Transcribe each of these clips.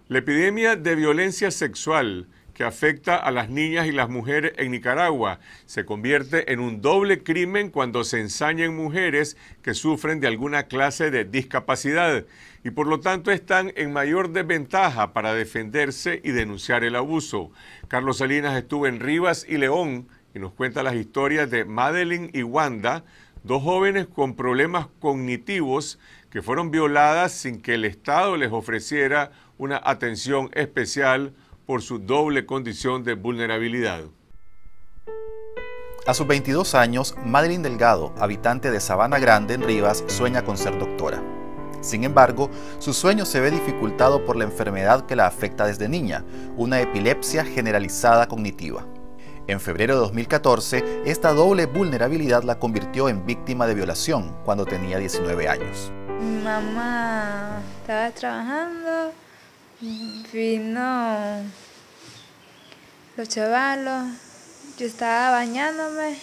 La epidemia de violencia sexual que afecta a las niñas y las mujeres en Nicaragua se convierte en un doble crimen cuando se ensañan mujeres que sufren de alguna clase de discapacidad y por lo tanto están en mayor desventaja para defenderse y denunciar el abuso. Carlos Salinas estuvo en Rivas y León y nos cuenta las historias de Madeline y Wanda, dos jóvenes con problemas cognitivos que fueron violadas sin que el Estado les ofreciera una atención especial por su doble condición de vulnerabilidad. A sus 22 años, Madeline Delgado, habitante de Sabana Grande en Rivas, sueña con ser doctora. Sin embargo, su sueño se ve dificultado por la enfermedad que la afecta desde niña, una epilepsia generalizada cognitiva. En febrero de 2014, esta doble vulnerabilidad la convirtió en víctima de violación cuando tenía 19 años. Mi mamá estaba trabajando, vino los chavalos, yo estaba bañándome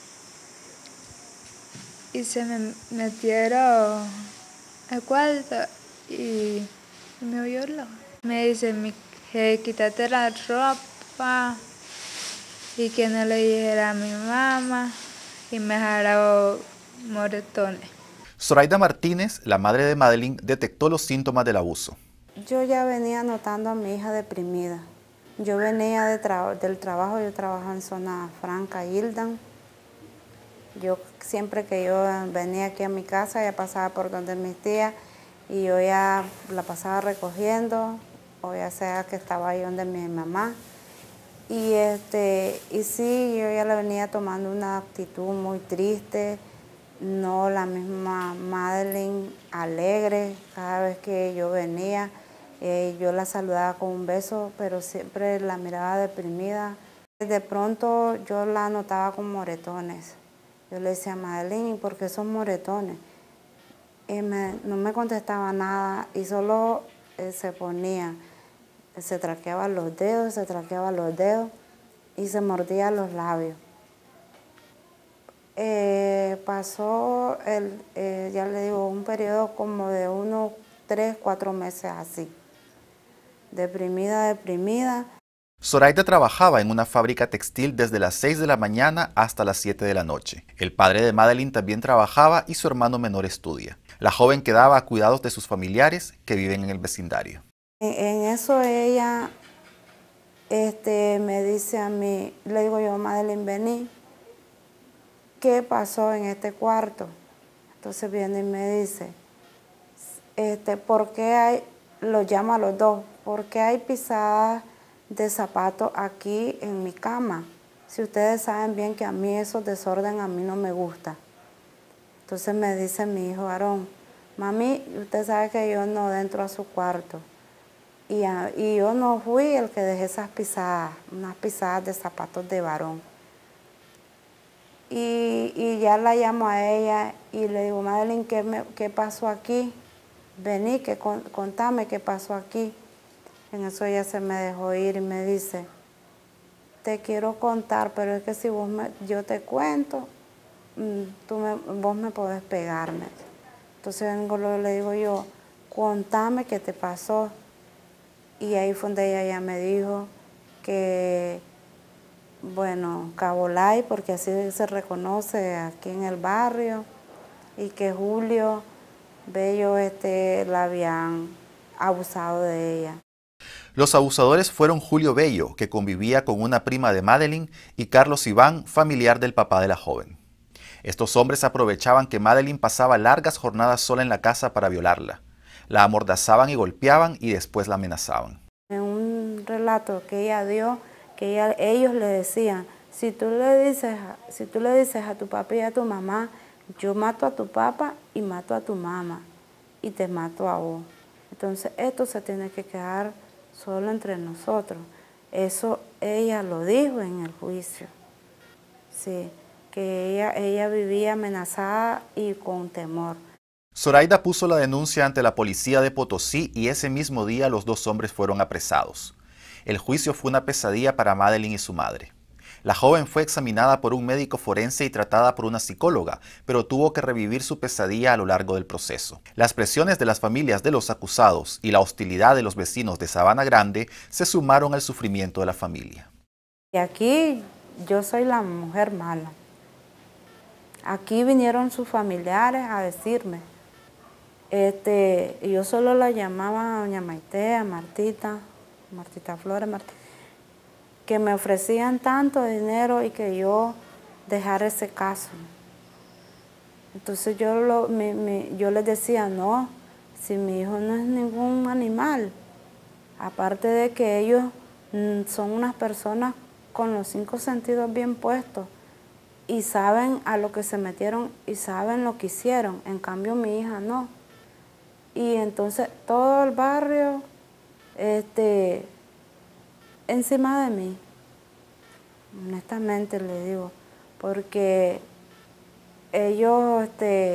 y se me metieron al cuarto y me violó. Me dice que quítate la ropa y que no le dijera a mi mamá y me dejara moretones. Zoraida Martínez, la madre de Madeline, detectó los síntomas del abuso. Yo ya venía notando a mi hija deprimida. Yo venía del trabajo, yo trabajaba en zona franca, Hildan. Yo siempre que yo venía aquí a mi casa, ya pasaba por donde mis tías y yo ya la pasaba recogiendo, o ya sea que estaba ahí donde mi mamá. Y sí, yo ya le venía tomando una actitud muy triste, no la misma Madeline alegre. Cada vez que yo venía, yo la saludaba con un beso, pero siempre la miraba deprimida. De pronto yo la notaba con moretones. Yo le decía a Madeline, ¿por qué son moretones? No me contestaba nada y solo se ponía, se traqueaba los dedos y se mordía los labios. Pasó, ya le digo, un periodo como de unos 3, 4 meses así. Deprimida. Zoraida trabajaba en una fábrica textil desde las 6 de la mañana hasta las 7 de la noche. El padre de Madeline también trabajaba y su hermano menor estudia. La joven quedaba a cuidados de sus familiares que viven en el vecindario. En eso ella me dice a mí, le digo yo, Madeline, vení, ¿qué pasó en este cuarto? Entonces viene y me dice, ¿por qué lo llama a los dos, ¿por qué hay pisadas de zapatos aquí en mi cama? Si ustedes saben bien que a mí esos desorden a mí no me gusta. Entonces me dice mi hijo Aarón, mami, usted sabe que yo no entro a su cuarto. Y yo no fui el que dejé esas pisadas, unas pisadas de zapatos de varón. Y ya la llamo a ella y le digo, Madeline, ¿qué pasó aquí? Vení, contame qué pasó aquí. En eso ella se me dejó ir y me dice, te quiero contar, pero es que si yo te cuento, vos me podés pegarme. Entonces le digo yo, contame qué te pasó. Y ahí fue donde ella ya me dijo que, bueno, Cabolay, porque así se reconoce aquí en el barrio, y que Julio Bello la habían abusado de ella. Los abusadores fueron Julio Bello, que convivía con una prima de Madeline, y Carlos Iván, familiar del papá de la joven. Estos hombres aprovechaban que Madeline pasaba largas jornadas sola en la casa para violarla. La amordazaban y golpeaban y después la amenazaban. En un relato que ella dio, que ellos le decían, si tú le dices a tu papá y a tu mamá, yo mato a tu papá y mato a tu mamá y te mato a vos. Entonces esto se tiene que quedar solo entre nosotros. Eso ella lo dijo en el juicio. Sí, que ella vivía amenazada y con temor. Zoraida puso la denuncia ante la policía de Potosí y ese mismo día los dos hombres fueron apresados. El juicio fue una pesadilla para Madeline y su madre. La joven fue examinada por un médico forense y tratada por una psicóloga, pero tuvo que revivir su pesadilla a lo largo del proceso. Las presiones de las familias de los acusados y la hostilidad de los vecinos de Sabana Grande se sumaron al sufrimiento de la familia. Y aquí yo soy la mujer mala. Aquí vinieron sus familiares a decirme. Yo solo la llamaba a doña Maite, a Martita Flores, que me ofrecían tanto dinero y que yo dejara ese caso. Entonces yo les decía, no, si mi hijo no es ningún animal, aparte de que ellos son unas personas con los 5 sentidos bien puestos y saben a lo que se metieron y saben lo que hicieron, en cambio mi hija no. Y entonces todo el barrio encima de mí, honestamente le digo, porque ellos,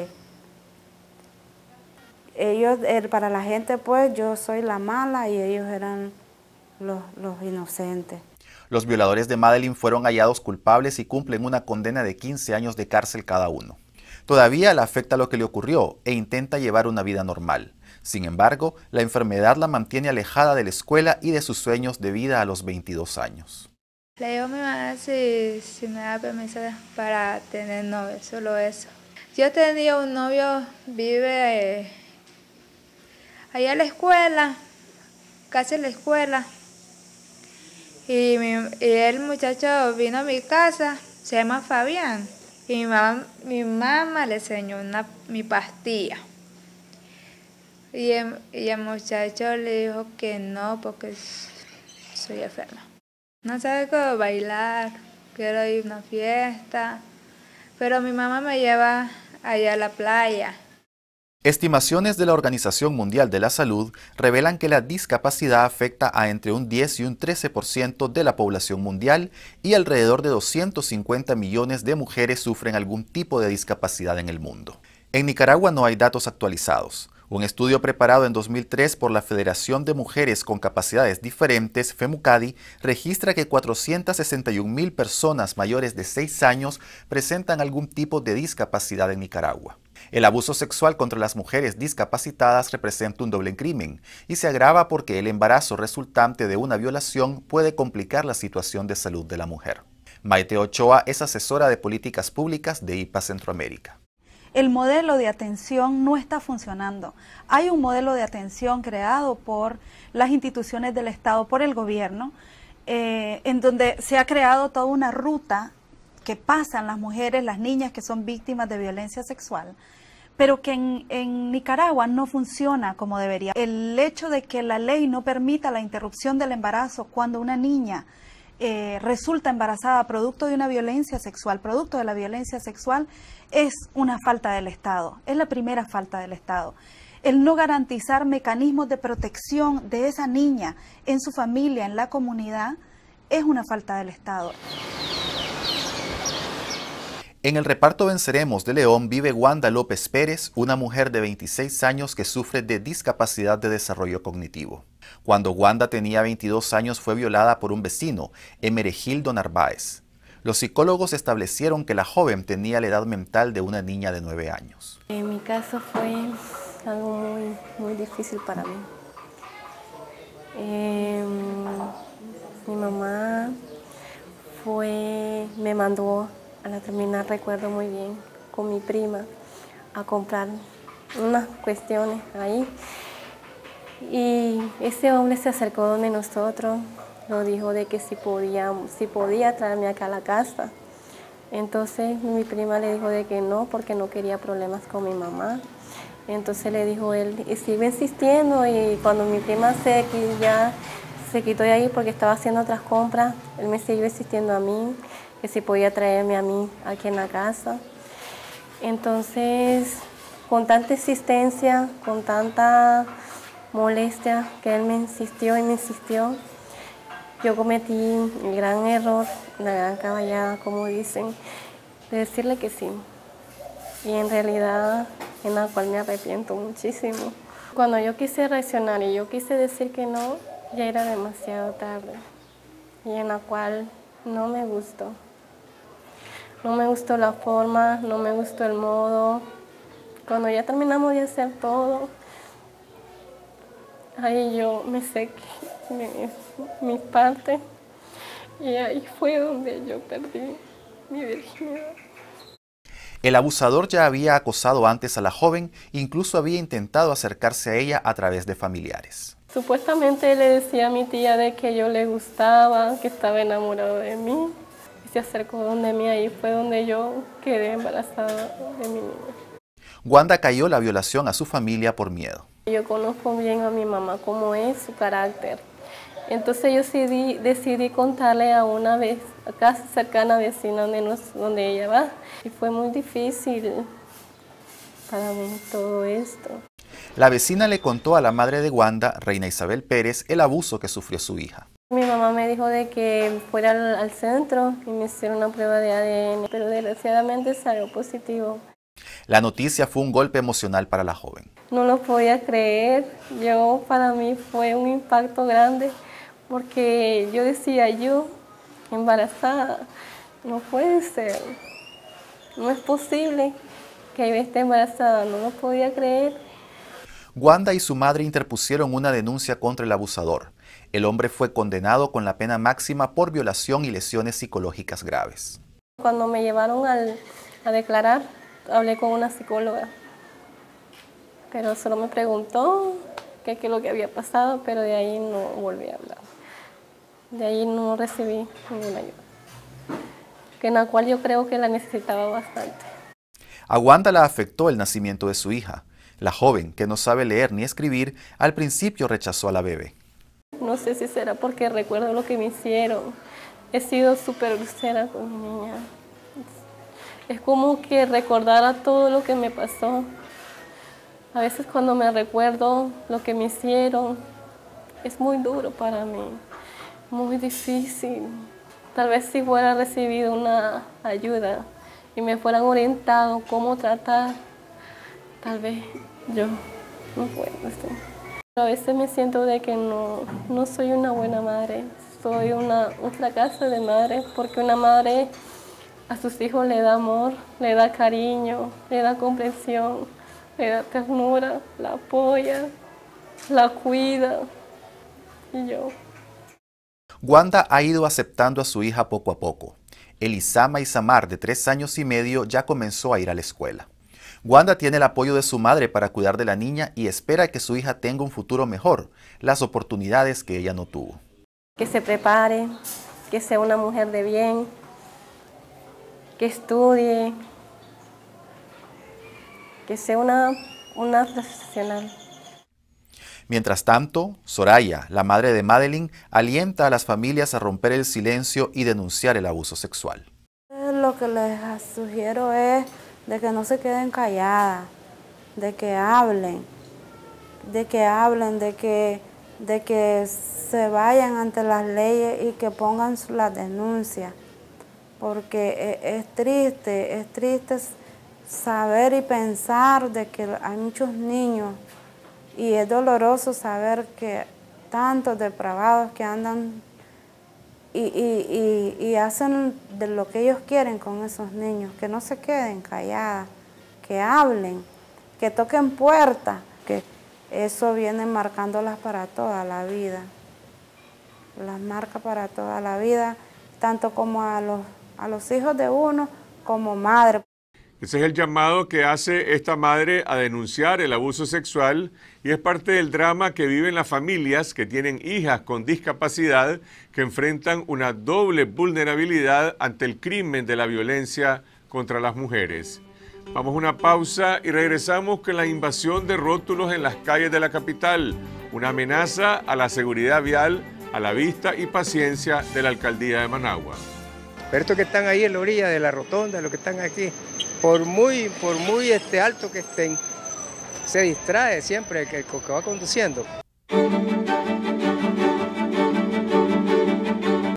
para la gente pues yo soy la mala y ellos eran los inocentes. Los violadores de Madeline fueron hallados culpables y cumplen una condena de 15 años de cárcel cada uno. Todavía le afecta lo que le ocurrió e intenta llevar una vida normal. Sin embargo, la enfermedad la mantiene alejada de la escuela y de sus sueños de vida a los 22 años. Le digo a mi mamá si me da permiso para tener novio, solo eso. Yo tenía un novio, vive allá en la escuela, casi en la escuela. Y el muchacho vino a mi casa, se llama Fabián. Y mi mamá le enseñó mi pastilla. Y el muchacho le dijo que no, porque soy enferma. No sabe cómo bailar, quiero ir a una fiesta. Pero mi mamá me lleva allá a la playa. Estimaciones de la Organización Mundial de la Salud revelan que la discapacidad afecta a entre un 10 y un 13% de la población mundial y alrededor de 250 millones de mujeres sufren algún tipo de discapacidad en el mundo. En Nicaragua no hay datos actualizados. Un estudio preparado en 2003 por la Federación de Mujeres con Capacidades Diferentes, FEMUCADI, registra que 461,000 personas mayores de 6 años presentan algún tipo de discapacidad en Nicaragua. El abuso sexual contra las mujeres discapacitadas representa un doble crimen y se agrava porque el embarazo resultante de una violación puede complicar la situación de salud de la mujer. Maite Ochoa es asesora de políticas públicas de IPA Centroamérica. El modelo de atención no está funcionando. Hay un modelo de atención creado por las instituciones del Estado, por el gobierno, en donde se ha creado toda una ruta que pasan las mujeres, las niñas que son víctimas de violencia sexual, pero que en Nicaragua no funciona como debería. El hecho de que la ley no permita la interrupción del embarazo cuando una niña resulta embarazada producto de una violencia sexual, producto de la violencia sexual, es una falta del Estado, es la primera falta del Estado. El no garantizar mecanismos de protección de esa niña en su familia, en la comunidad, es una falta del Estado. En el reparto Venceremos de León vive Wanda López Pérez, una mujer de 26 años que sufre de discapacidad de desarrollo cognitivo. Cuando Wanda tenía 22 años fue violada por un vecino, Emeregildo Narváez. Los psicólogos establecieron que la joven tenía la edad mental de una niña de 9 años. En mi caso fue algo muy difícil para mí. Mi mamá me mandó a la terminal, recuerdo muy bien, con mi prima a comprar unas cuestiones ahí. Y ese hombre se acercó donde nosotros, nos dijo de que si podía traerme acá a la casa. Entonces mi prima le dijo de que no, porque no quería problemas con mi mamá. Entonces le dijo él, y sigue insistiendo, y cuando mi prima ya se quitó de ahí porque estaba haciendo otras compras, él me siguió insistiendo a mí, que si podía traerme a mí aquí en la casa. Entonces, con tanta insistencia, con tanta molestia que él me insistió y me insistió, yo cometí el gran error, la gran caballada, como dicen, de decirle que sí. Y en realidad, en la cual me arrepiento muchísimo. Cuando yo quise reaccionar y yo quise decir que no, ya era demasiado tarde. Y en la cual No me gustó. No me gustó la forma, no me gustó el modo. Cuando ya terminamos de hacer todo, ahí yo me sequé mi parte y ahí fue donde yo perdí mi virginidad. El abusador ya había acosado antes a la joven, incluso había intentado acercarse a ella a través de familiares. Supuestamente le decía a mi tía de que yo le gustaba, que estaba enamorado de mí. Y se acercó donde mí, ahí fue donde yo quedé embarazada de mi niña. Wanda cayó la violación a su familia por miedo. Yo conozco bien a mi mamá, cómo es su carácter. Entonces yo decidí contarle a una casi cercana vecina donde ella va. Y fue muy difícil para mí todo esto. La vecina le contó a la madre de Wanda, Reina Isabel Pérez, el abuso que sufrió su hija. Mi mamá me dijo de que fuera al centro y me hicieron una prueba de ADN, pero desgraciadamente salió positivo. La noticia fue un golpe emocional para la joven. No lo podía creer, para mí fue un impacto grande, porque yo decía, yo embarazada, no puede ser, no es posible que yo esté embarazada, no lo podía creer. Wanda y su madre interpusieron una denuncia contra el abusador. El hombre fue condenado con la pena máxima por violación y lesiones psicológicas graves. Cuando me llevaron a declarar, hablé con una psicóloga, pero solo me preguntó qué es lo que había pasado, pero de ahí no volví a hablar. De ahí no recibí ninguna ayuda, en la cual yo creo que la necesitaba bastante. A Wanda la afectó el nacimiento de su hija. La joven, que no sabe leer ni escribir, al principio rechazó a la bebé. No sé si será porque recuerdo lo que me hicieron. He sido súper grosera con mi niña. Es como que recordara todo lo que me pasó. A veces cuando me recuerdo lo que me hicieron, es muy duro para mí, muy difícil. Tal vez si fuera recibido una ayuda y me fueran orientado cómo tratar, tal vez yo no puedo. A veces me siento de que no soy una buena madre, soy un fracaso de madre, porque una madre a sus hijos le da amor, le da cariño, le da comprensión, le da ternura, la apoya, la cuida. Y yo. Wanda ha ido aceptando a su hija poco a poco. Elisama Isamar, de 3 años y medio, ya comenzó a ir a la escuela. Wanda tiene el apoyo de su madre para cuidar de la niña y espera que su hija tenga un futuro mejor, las oportunidades que ella no tuvo. Que se prepare, que sea una mujer de bien, que estudie, que sea una profesional. Mientras tanto, Soraya, la madre de Madeline, alienta a las familias a romper el silencio y denunciar el abuso sexual. Lo que les sugiero es de que no se queden calladas, de que hablen, de que se vayan ante las leyes y que pongan las denuncias, porque es triste saber y pensar de que hay muchos niños y es doloroso saber que tantos depravados que andan y hacen de lo que ellos quieren con esos niños, que no se queden calladas, que hablen, que toquen puertas, que eso viene marcándolas para toda la vida, las marca para toda la vida, tanto como a los hijos de uno como madre. Ese es el llamado que hace esta madre a denunciar el abuso sexual y es parte del drama que viven las familias que tienen hijas con discapacidad que enfrentan una doble vulnerabilidad ante el crimen de la violencia contra las mujeres. Vamos a una pausa y regresamos con la invasión de rótulos en las calles de la capital, una amenaza a la seguridad vial, a la vista y paciencia de la alcaldía de Managua. Pero estos que están ahí en la orilla de la rotonda, los que están aquí, por muy alto que estén, se distrae siempre el que va conduciendo.